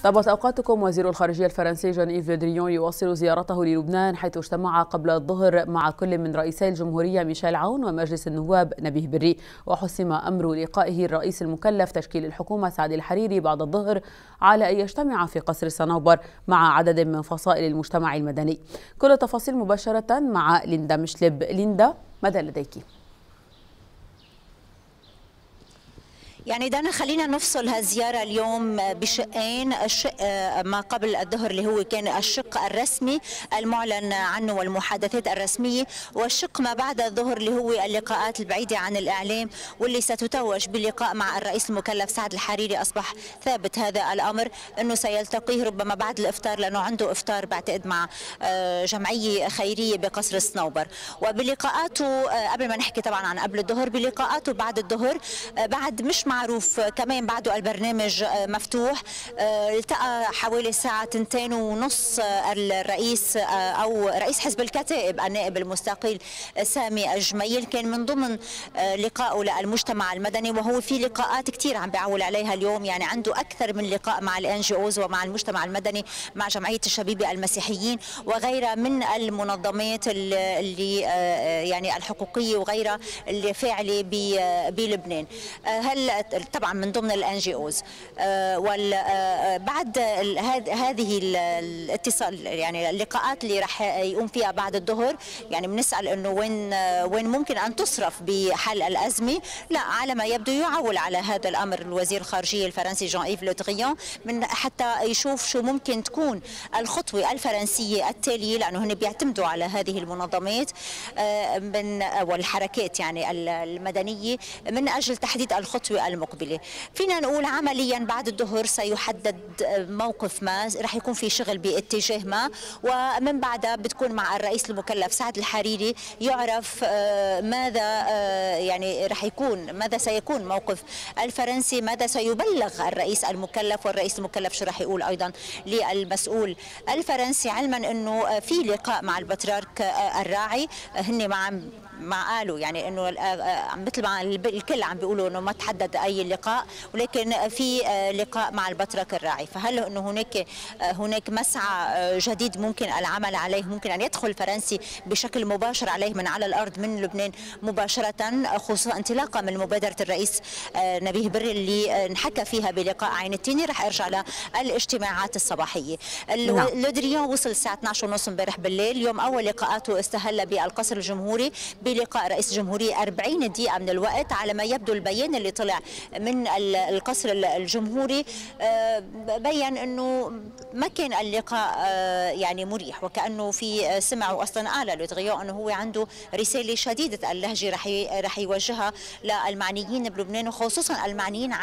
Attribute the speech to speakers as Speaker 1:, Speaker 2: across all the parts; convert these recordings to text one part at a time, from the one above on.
Speaker 1: طابت أوقاتكم. وزير الخارجية الفرنسي جان إيف لو دريون يواصل زيارته للبنان، حيث اجتمع قبل الظهر مع كل من رئيسي الجمهورية ميشيل عون ومجلس النواب نبيه بري، وحسم أمر لقائه الرئيس المكلف تشكيل الحكومة سعد الحريري بعد الظهر على أن يجتمع في قصر الصنوبر مع عدد من فصائل المجتمع المدني. كل التفاصيل مباشرة مع ليندا مشلب. ليندا، ماذا لديك؟
Speaker 2: يعني دانا خلينا نفصل هالزيارة اليوم بشقين. الشق ما قبل الظهر اللي هو كان الشق الرسمي المعلن عنه والمحادثات الرسمية، والشق ما بعد الظهر اللي هو اللقاءات البعيدة عن الإعلام واللي ستتوج باللقاء مع الرئيس المكلف سعد الحريري. أصبح ثابت هذا الأمر أنه سيلتقيه ربما بعد الإفطار، لأنه عنده إفطار بعتقد مع جمعية خيرية بقصر الصنوبر. وبلقاءاته قبل ما نحكي طبعا عن قبل الظهر، بلقاءاته بعد الظهر بعد مش معروف كمان بعده البرنامج مفتوح. التقى حوالي الساعة 2:30 الرئيس أو رئيس حزب الكتائب النائب المستقيل سامي الجميل، كان من ضمن لقائه للمجتمع المدني، وهو في لقاءات كثير عم بيعول عليها اليوم. يعني عنده أكثر من لقاء مع الNGOs ومع المجتمع المدني، مع جمعية الشبيبة المسيحيين وغيرها من المنظمات اللي يعني الحقوقية وغيرها اللي فاعلة بلبنان. هل طبعا من ضمن الNGOs. بعد هذه الاتصال يعني اللقاءات اللي راح يقوم فيها بعد الظهر، يعني بنسأل انه وين ممكن ان تصرف بحل الازمه. لا، على ما يبدو يعول على هذا الامر الوزير الخارجيه الفرنسي جان إيف لو دريون من حتى يشوف شو ممكن تكون الخطوه الفرنسيه التاليه، لانه هن بيعتمدوا على هذه المنظمات من والحركات يعني المدنيه من اجل تحديد الخطوه المقبله. فينا نقول عمليا بعد الظهر سيحدد موقف ما، رح يكون في شغل باتجاه ما، ومن بعدها بتكون مع الرئيس المكلف سعد الحريري يعرف ماذا يعني رح يكون، ماذا سيكون موقف الفرنسي، ماذا سيبلغ الرئيس المكلف، والرئيس المكلف شو رح يقول ايضا للمسؤول الفرنسي، علما انه في لقاء مع البطريرك الراعي. هن ما قالوا يعني انه مثل ما الكل عم بيقولوا انه ما تحدد اي لقاء، ولكن في لقاء مع البطريرك الراعي. فهل انه هناك مسعى جديد ممكن العمل عليه، ممكن ان يدخل الفرنسي بشكل مباشر عليه من على الارض من لبنان مباشره، خصوصا انطلاقا من مبادره الرئيس نبيه بري اللي انحكى فيها بلقاء عين التيني. رح ارجع للاجتماعات الصباحيه. لو دريون وصل الساعه 12:30 امبارح بالليل. اليوم اول لقاءاته استهل بالقصر الجمهوري بلقاء رئيس الجمهورية 40 دقيقة من الوقت. على ما يبدو البيان اللي طلع من القصر الجمهوري بيّن انه ما كان اللقاء يعني مريح، وكأنه في سمعوا اصلا قال لو دريون انه هو عنده رسالة شديدة اللهجة رح يوجهها للمعنيين بلبنان، وخصوصا المعنيين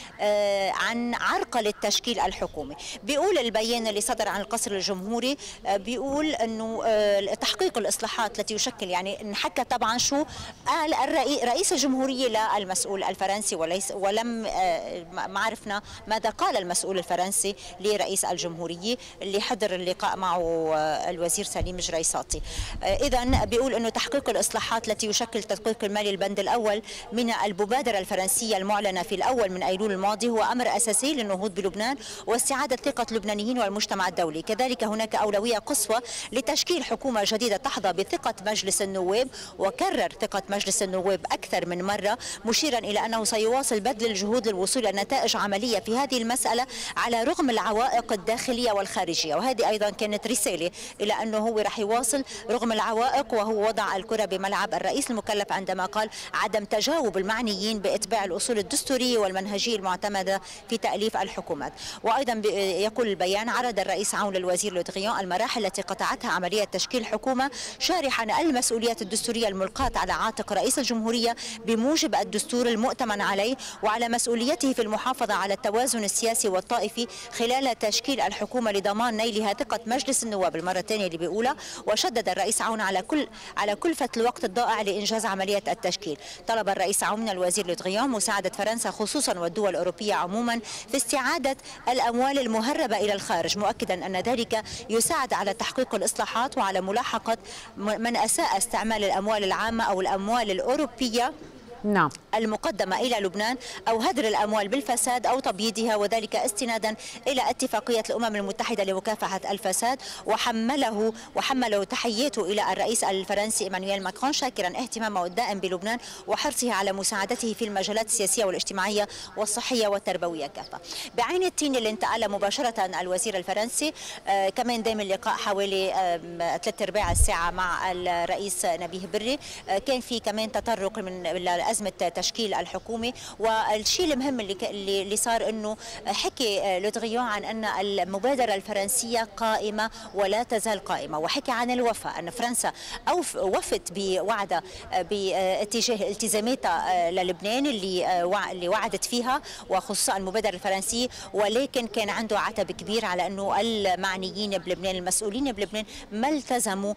Speaker 2: عن عرقلة تشكيل الحكومة. بيقول البيان اللي صدر عن القصر الجمهوري بيقول انه تحقيق الاصلاحات التي يشكل، يعني انحكى طبعا شو قال رئيس الجمهورية للمسؤول الفرنسي، ولم ما عرفنا ماذا قال المسؤول الفرنسي لرئيس الجمهورية اللي حضر اللقاء معه الوزير سليم جريصاتي. إذن بيقول أنه تحقيق الإصلاحات التي يشكل تدقيق المالي البند الأول من المبادرة الفرنسية المعلنة في الأول من أيلول الماضي هو أمر أساسي للنهوض بلبنان واستعادة ثقة اللبنانيين والمجتمع الدولي. كذلك هناك أولوية قصوى لتشكيل حكومة جديدة تحظى بثقة مجلس النواب، وكرر ثقة مجلس النواب أكثر من مرة، مشيرا إلى أنه سيواصل بذل الجهود للوصول إلى نتائج عملية في هذه المسألة على رغم العوائق الداخلية والخارجية. وهذه أيضا كانت رسالة إلى أنه هو رح يواصل رغم العوائق، وهو وضع الكرة بملعب الرئيس المكلف عندما قال عدم تجاوب المعنيين بإتباع الأصول الدستورية والمنهجية المعتمدة في تأليف الحكومات. وأيضا يقول البيان عرض الرئيس عون للوزير لو دريون المراحل التي قطعتها عملية تشكيل حكومة، شارحا المسؤوليات الدستورية الملقاة على عاتق رئيس الجمهورية بموجب الدستور المؤتمن عليه، وعلى مسؤوليته في المحافظة على التوازن السياسي والطائفي خلال تشكيل الحكومة لضمان نيلها ثقة مجلس النواب. المرة الثانية اللي بيقولها. وشدد الرئيس عون على كلفة الوقت الضائع لإنجاز عملية التشكيل. طلب الرئيس عون من الوزير لو دريون مساعدة فرنسا خصوصا والدول الأوروبية عموما في استعادة الأموال المهربة إلى الخارج، مؤكدا أن ذلك يساعد على تحقيق الإصلاحات وعلى ملاحقة من أساء استعمال الأموال العامة أو الأموال الأوروبية
Speaker 1: نعم.
Speaker 2: المقدمة إلى لبنان أو هدر الأموال بالفساد أو تبييضها، وذلك استنادا إلى اتفاقية الأمم المتحدة لمكافحة الفساد. وحمله تحيته إلى الرئيس الفرنسي إيمانويل ماكرون، شاكرا اهتمامه الدائم بلبنان وحرصه على مساعدته في المجالات السياسية والاجتماعية والصحية والتربوية كافة. بعين التين اللي انتقل مباشرة الوزير الفرنسي، كمان دام اللقاء حوالي 3/4 الساعة مع الرئيس نبيه بري. كان في كمان تطرق من أزمة تشكيل الحكومة، والشيء المهم اللي صار انه حكي لو دريون عن ان المبادرة الفرنسية قائمة ولا تزال قائمة، وحكي عن الوفاء ان فرنسا وفت بوعدها باتجاه التزاماتها للبنان اللي وعدت فيها، وخصوصا المبادرة الفرنسية، ولكن كان عنده عتب كبير على انه المعنيين بلبنان المسؤولين بلبنان ما التزموا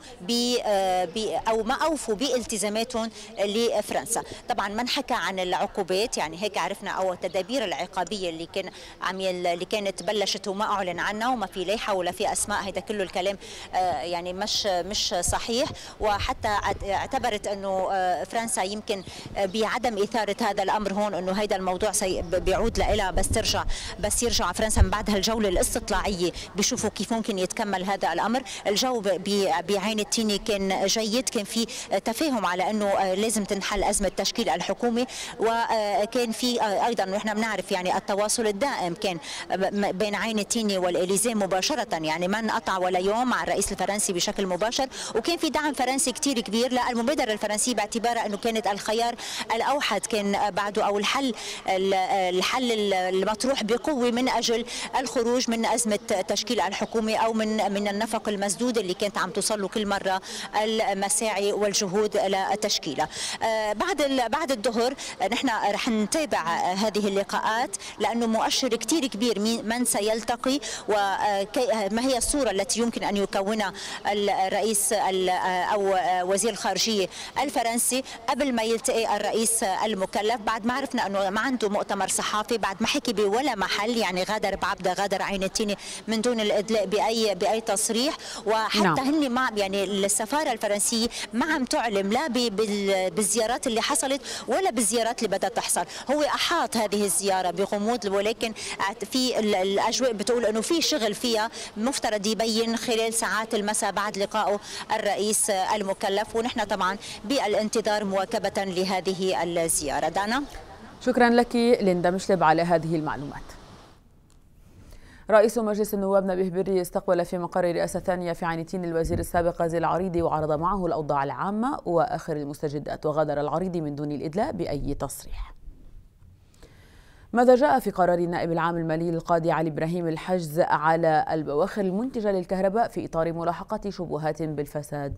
Speaker 2: او ما اوفوا بالتزاماتهم لفرنسا. طبعا ما انحكى عن العقوبات، يعني هيك عرفنا، او التدابير العقابيه اللي كانت بلشت وما اعلن عنها وما في لائحه ولا في اسماء. هذا كله الكلام يعني مش صحيح، وحتى اعتبرت انه فرنسا يمكن بعدم اثاره هذا الامر هون، انه هذا الموضوع بيعود لها بس يرجع فرنسا من بعد هالجوله الاستطلاعيه بيشوفوا كيف ممكن يتكمل هذا الامر. الجو بعين التيني كان جيد، كان في تفاهم على انه لازم تنحل ازمه تشكيل الحكومه، وكان في ايضا، ونحن بنعرف يعني التواصل الدائم كان بين عين التيني والإليزيه مباشره، يعني ما انقطع ولا يوم مع الرئيس الفرنسي بشكل مباشر، وكان في دعم فرنسي كثير كبير للمبادره الفرنسيه باعتبارها انه كانت الخيار الاوحد كان بعده، او الحل المطروح بقوه من اجل الخروج من ازمه تشكيل الحكومه، او من النفق المسدود اللي كانت عم توصل له كل مره المساعي والجهود لتشكيلها. بعد الظهر نحن رح نتابع هذه اللقاءات، لانه مؤشر كثير كبير من سيلتقي، وما هي الصوره التي يمكن ان يكونها الرئيس او وزير الخارجيه الفرنسي قبل ما يلتقي الرئيس المكلف. بعد ما عرفنا انه ما عنده مؤتمر صحافي، بعد ما حكي بولا محل، يعني غادر بعبده، غادر عين التيني من دون الادلاء باي تصريح. وحتى هن ما يعني السفاره الفرنسيه ما عم تعلم لا بالزيارات اللي حصلت ولا بالزيارات اللي بدها تحصل. هو احاط هذه الزياره بغموض، ولكن في الاجواء بتقول انه في شغل فيها، مفترض يبين خلال ساعات المساء بعد لقائه الرئيس المكلف، ونحن طبعا بالانتظار مواكبه لهذه الزياره. دانا،
Speaker 1: شكرا لك ليندا مشلب على هذه المعلومات. رئيس مجلس النواب نبيه بري استقبل في مقر الرئاسة الثانية في عين التين الوزير السابق غازي العريضي، وعرض معه الأوضاع العامة وآخر المستجدات، وغادر العريضي من دون الإدلاء بأي تصريح. ماذا جاء في قرار النائب العام المالي للقاضي علي إبراهيم الحجز على البواخر المنتجة للكهرباء في إطار ملاحقة شبهات بالفساد؟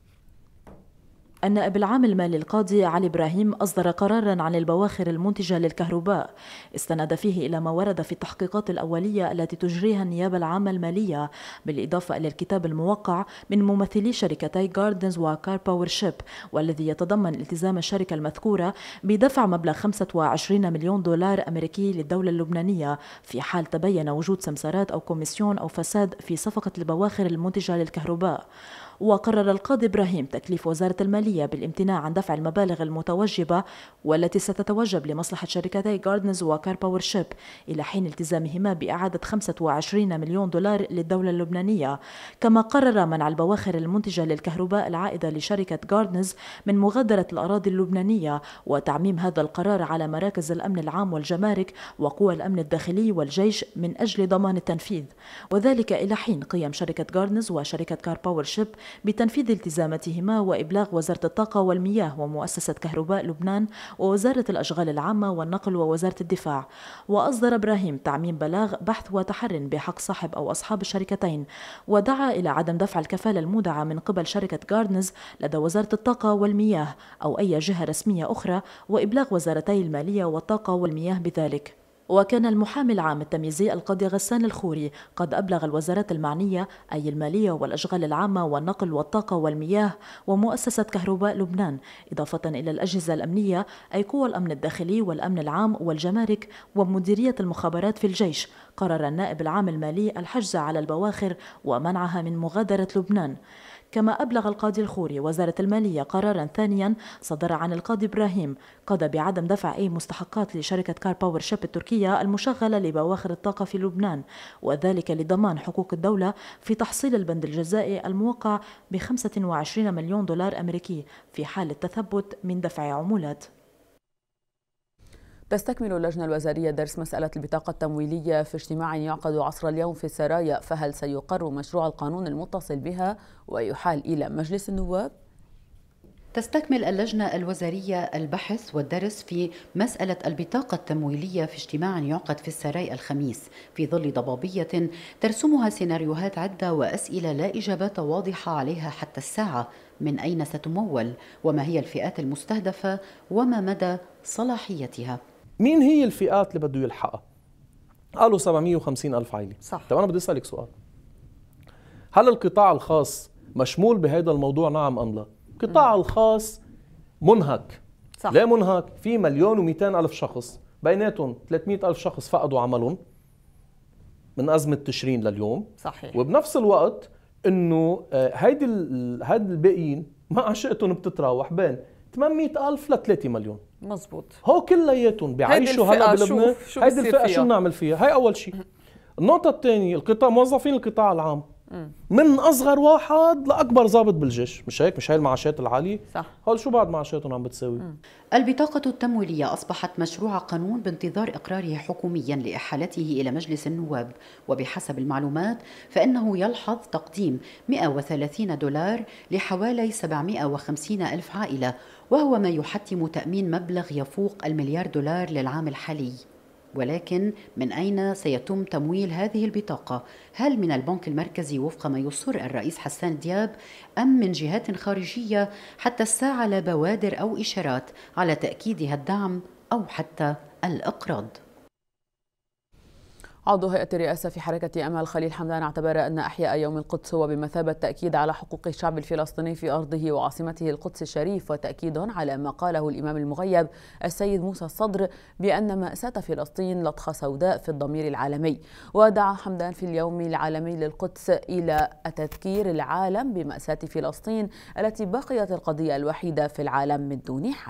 Speaker 3: النائب العام المالي القاضي علي إبراهيم أصدر قراراً عن البواخر المنتجة للكهرباء استند فيه إلى ما ورد في التحقيقات الأولية التي تجريها النيابة العامة المالية، بالإضافة إلى الكتاب الموقع من ممثلي شركتي جاردنز وكار باور شيب، والذي يتضمن التزام الشركة المذكورة بدفع مبلغ 25 مليون دولار أمريكي للدولة اللبنانية في حال تبين وجود سمسارات أو كوميسيون أو فساد في صفقة البواخر المنتجة للكهرباء. وقرر القاضي إبراهيم تكليف وزارة المالية بالامتناع عن دفع المبالغ المتوجبة والتي ستتوجب لمصلحة شركتي جاردنز وكار باور شيب إلى حين التزامهما بإعادة 25 مليون دولار للدولة اللبنانية. كما قرر منع البواخر المنتجة للكهرباء العائدة لشركة جاردنز من مغادرة الأراضي اللبنانية، وتعميم هذا القرار على مراكز الأمن العام والجمارك وقوى الأمن الداخلي والجيش من أجل ضمان التنفيذ، وذلك إلى حين قيام شركة جاردنز وشركة كار باور شيب بتنفيذ التزاماتهما وإبلاغ وزارة الطاقة والمياه ومؤسسة كهرباء لبنان ووزارة الأشغال العامة والنقل ووزارة الدفاع. وأصدر إبراهيم تعميم بلاغ بحث وتحر بحق صاحب أو أصحاب الشركتين، ودعا إلى عدم دفع الكفالة المودعة من قبل شركة جاردنز لدى وزارة الطاقة والمياه أو أي جهة رسمية أخرى، وإبلاغ وزارتي المالية والطاقة والمياه بذلك. وكان المحامي العام التمييزي القاضي غسان الخوري قد أبلغ الوزارات المعنية أي المالية والأشغال العامة والنقل والطاقة والمياه ومؤسسة كهرباء لبنان، إضافة إلى الأجهزة الأمنية أي قوى الأمن الداخلي والأمن العام والجمارك ومديرية المخابرات في الجيش، قرر النائب العام المالي الحجز على البواخر ومنعها من مغادرة لبنان. كما أبلغ القاضي الخوري وزارة المالية قرارا ثانيا صدر عن القاضي إبراهيم قضى بعدم دفع أي مستحقات لشركة كار باور شيب التركية المشغلة لبواخر الطاقة في لبنان، وذلك لضمان حقوق الدولة في تحصيل البند الجزائي الموقع ب 25 مليون دولار أمريكي في حال التثبت من دفع عمولات.
Speaker 1: تستكمل اللجنة الوزارية درس مسألة البطاقة التمويلية في اجتماع يعقد عصر اليوم في السرايا، فهل سيقر مشروع القانون المتصل بها ويحال إلى مجلس النواب؟
Speaker 4: تستكمل اللجنة الوزارية البحث والدرس في مسألة البطاقة التمويلية في اجتماع يعقد في السراي الخميس في ظل ضبابية ترسمها سيناريوهات عدة وأسئلة لا إجابات واضحة عليها حتى الساعة. من أين ستمول؟ وما هي الفئات المستهدفة؟ وما مدى صلاحيتها؟
Speaker 5: مين هي الفئات اللي بده يلحقها؟ قالوا 750 ألف عائلة.
Speaker 4: صح.
Speaker 5: طيب أنا بدي أسألك سؤال، هل القطاع الخاص مشمول بهذا الموضوع نعم أم لا؟ القطاع الخاص منهك.
Speaker 4: صح.
Speaker 5: ليه منهك؟ في 1,200,000 شخص، بيناتهم 300,000 شخص فقدوا عملهم من أزمة تشرين لليوم.
Speaker 4: صحيح.
Speaker 5: وبنفس الوقت إنه هيدي الباقيين معاشاتهم بتتراوح بين 800,000 ل 3 مليون.
Speaker 4: مظبوط.
Speaker 5: هو كلياتهم بيعيشوا هلا بلبنان. هيدي الفئة شو بنعمل فيها؟ هاي أول شيء. النقطة الثانية، موظفين القطاع العام من أصغر واحد لأكبر ضابط بالجيش، مش هيك؟ مش هاي المعاشات العالية؟
Speaker 4: صح.
Speaker 5: هول شو بعد معاشاتهم عم بتساوي؟
Speaker 4: البطاقة التمويلية أصبحت مشروع قانون بانتظار إقراره حكوميا لإحالته إلى مجلس النواب، وبحسب المعلومات فإنه يلحظ تقديم 130 دولار لحوالي 750 ألف عائلة، وهو ما يحتم تأمين مبلغ يفوق $1,000,000,000 للعام الحالي. ولكن من أين سيتم تمويل هذه البطاقة؟ هل من البنك المركزي وفق ما يصر الرئيس حسان دياب، أم من جهات خارجية؟ حتى الساعة لا بوادر أو إشارات على تأكيدها الدعم أو حتى الإقراض.
Speaker 1: عضو هيئة الرئاسة في حركة أمل خليل حمدان اعتبر أن إحياء يوم القدس هو بمثابة تأكيد على حقوق الشعب الفلسطيني في أرضه وعاصمته القدس الشريف، وتأكيد على ما قاله الإمام المغيب السيد موسى الصدر بأن مأساة فلسطين لطخة سوداء في الضمير العالمي. ودعا حمدان في اليوم العالمي للقدس إلى تذكير العالم بمأساة فلسطين التي بقيت القضية الوحيدة في العالم من دون حل.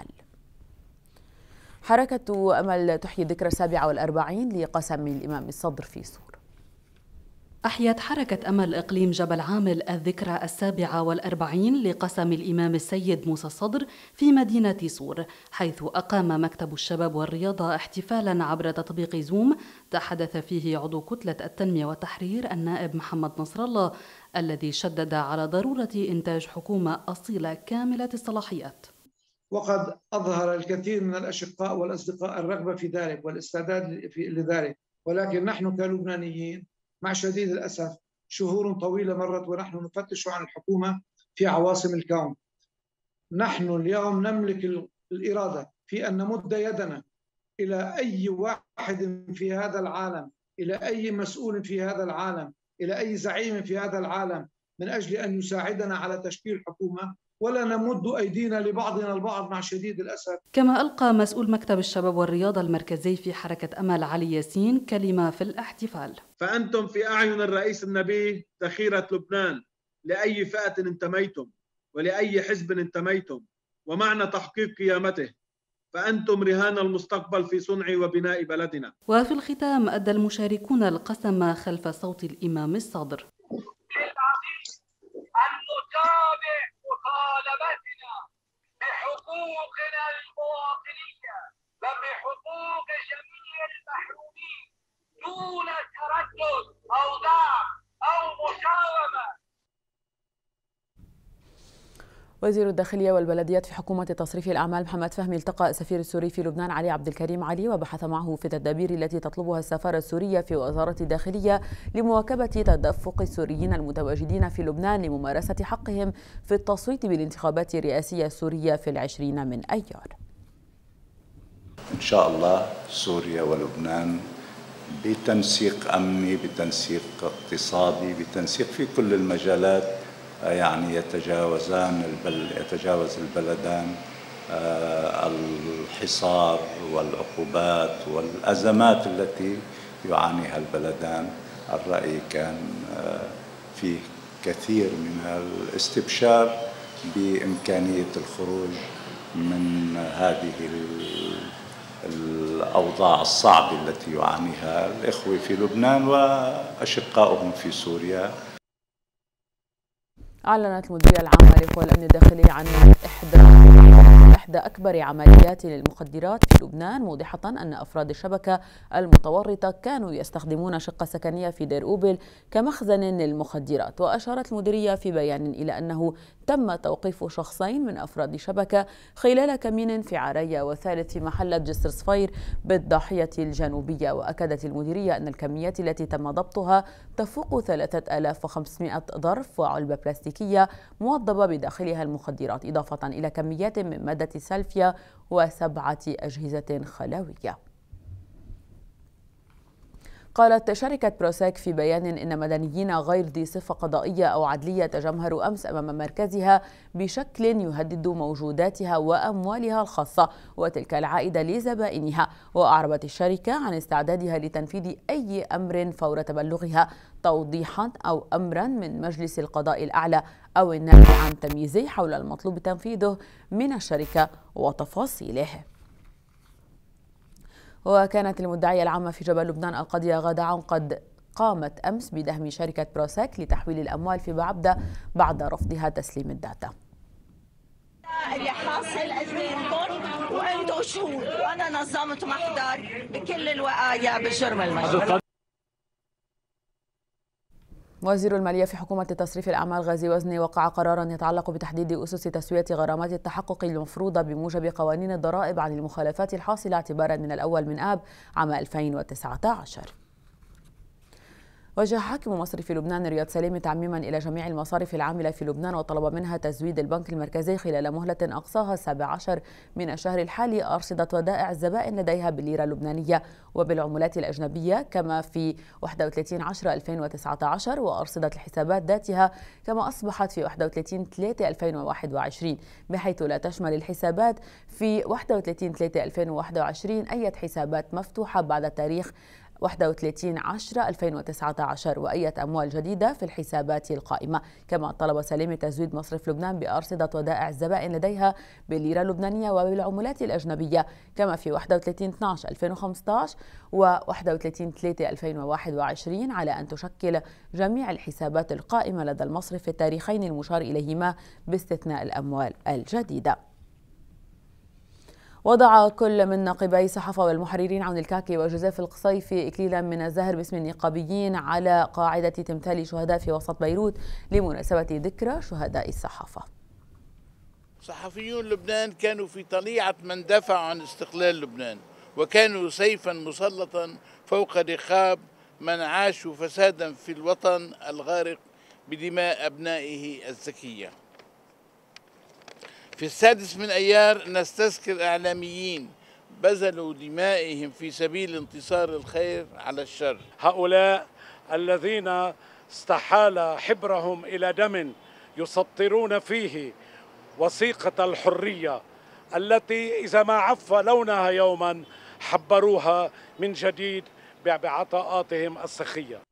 Speaker 1: حركة أمل تحيي ذكرى 47 لقسم الإمام الصدر في صور.
Speaker 6: أحيت حركة أمل إقليم جبل عامل الذكرى 47 لقسم الإمام السيد موسى الصدر في مدينة صور، حيث أقام مكتب الشباب والرياضة احتفالا عبر تطبيق زوم تحدث فيه عضو كتلة التنمية والتحرير النائب محمد نصر الله، الذي شدد على ضرورة إنتاج حكومة أصيلة كاملة الصلاحيات.
Speaker 7: وقد أظهر الكثير من الأشقاء والأصدقاء الرغبة في ذلك والاستعداد لذلك، ولكن نحن كلبنانيين مع شديد الأسف شهور طويلة مرت ونحن نفتش عن الحكومة في عواصم الكون. نحن اليوم نملك الإرادة في أن نمد يدنا إلى أي واحد في هذا العالم، إلى أي مسؤول في هذا العالم، إلى أي زعيم في هذا العالم من أجل أن يساعدنا على تشكيل حكومة، ولا نمد أيدينا لبعضنا البعض مع شديد الأسف.
Speaker 6: كما ألقى مسؤول مكتب الشباب والرياضة المركزي في حركة أمل علي ياسين كلمة في الاحتفال.
Speaker 8: فأنتم في أعين الرئيس النبي ذخيرة لبنان لأي فئة انتميتم ولأي حزب انتميتم، ومعنى تحقيق قيامته، فأنتم رهان المستقبل في صنع وبناء بلدنا.
Speaker 6: وفي الختام أدى المشاركون القسم خلف صوت الإمام الصدر.
Speaker 9: نتابع مطالبتنا بحقوقنا المواطنية وبحقوق جميع المحرومين دون تردد أو ضعف أو مساومة.
Speaker 1: وزير الداخلية والبلديات في حكومة تصريف الأعمال محمد فهمي التقى السفير السوري في لبنان علي عبد الكريم علي، وبحث معه في التدابير التي تطلبها السفارة السورية في وزارة الداخلية لمواكبة تدفق السوريين المتواجدين في لبنان لممارسة حقهم في التصويت بالانتخابات الرئاسية السورية في 20 من أيار.
Speaker 10: إن شاء الله سوريا ولبنان بتنسيق أمني، بتنسيق اقتصادي، بتنسيق في كل المجالات، يعني يتجاوز البلدان الحصار والعقوبات والأزمات التي يعانيها البلدان. الرأي كان فيه كثير من الاستبشار بإمكانية الخروج من هذه الأوضاع الصعبة التي يعانيها الإخوة في لبنان وأشقائهم في سوريا.
Speaker 1: أعلنت المديرية العامة لقوى الأمن الداخلي عن إحدى أكبر عمليات للمخدرات في لبنان، موضحة أن أفراد الشبكة المتورطة كانوا يستخدمون شقة سكنية في دير أوبل كمخزن للمخدرات. وأشارت المديرية في بيان إلى أنه تم توقيف شخصين من أفراد الشبكة خلال كمين في عريا وثالث في محلة جسر صفير بالضاحية الجنوبية. وأكدت المديرية أن الكميات التي تم ضبطها تفوق 3500 ظرف وعلبة بلاستيكية موضبة بداخلها المخدرات، إضافة إلى كميات من مادة سلفيا و7 أجهزة خلوية. قالت شركة بروسيك في بيان إن مدنيين غير ذي صفة قضائية أو عدلية تجمهروا أمس أمام مركزها بشكل يهدد موجوداتها وأموالها الخاصة وتلك العائدة لزبائنها. وأعربت الشركة عن استعدادها لتنفيذ أي أمر فور تبلغها توضيحا أو أمرا من مجلس القضاء الأعلى أو النائب عن تمييزه حول المطلوب تنفيذه من الشركة وتفاصيله. وكانت المدعية العامة في جبل لبنان القاضية غادة عون قد قامت أمس بدهم شركة بروسيك لتحويل الأموال في بعبدة بعد رفضها تسليم الداتا.
Speaker 11: اللي حاصل أذنينكم وأنتم شهود، وأنا نظمت محضر بكل الوقايا بالجرم المشروع.
Speaker 1: وزير المالية في حكومة تصريف الأعمال غازي وزني وقع قرارا يتعلق بتحديد أسس تسوية غرامات التحقق المفروضة بموجب قوانين الضرائب عن المخالفات الحاصلة اعتبارا من الأول من آب عام 2019. وجه حاكم مصرف لبنان رياض سليم تعميما إلى جميع المصارف العاملة في لبنان وطلب منها تزويد البنك المركزي خلال مهلة أقصاها 17 من الشهر الحالي أرصدة ودائع الزبائن لديها بالليرة اللبنانية وبالعملات الأجنبية كما في 31/2019 وأرصدة الحسابات ذاتها كما أصبحت في 31/3/2021 بحيث لا تشمل الحسابات في 31/3/2021 أي حسابات مفتوحة بعد تاريخ 31/10/2019 وأي أموال جديدة في الحسابات القائمة. كما طلب سليم تزويد مصرف لبنان بأرصدة ودائع الزبائن لديها بالليرة اللبنانية وبالعملات الأجنبية كما في 31/12/2015 و 31/3/2021 على أن تشكل جميع الحسابات القائمة لدى المصرف في التاريخين المشار إليهما باستثناء الأموال الجديدة. وضع كل من ناقبي صحافة والمحررين عون الكعكي وجوزيف القصيفي إكليلا من الزهر باسم النقابيين على قاعدة تمثال شهداء في وسط بيروت لمناسبة ذكرى شهداء الصحافة.
Speaker 12: صحفيون لبنان كانوا في طليعة من دافع عن استقلال لبنان وكانوا سيفا مسلطا فوق رقاب من عاشوا فسادا في الوطن الغارق بدماء أبنائه الزكية. في 6 من أيار نستذكر إعلاميين بذلوا دمائهم في سبيل انتصار الخير على الشر.
Speaker 13: هؤلاء الذين استحال حبرهم إلى دم يسطرون فيه وثيقة الحرية التي إذا ما عف لونها يوما حبروها من جديد بعطاءاتهم السخية.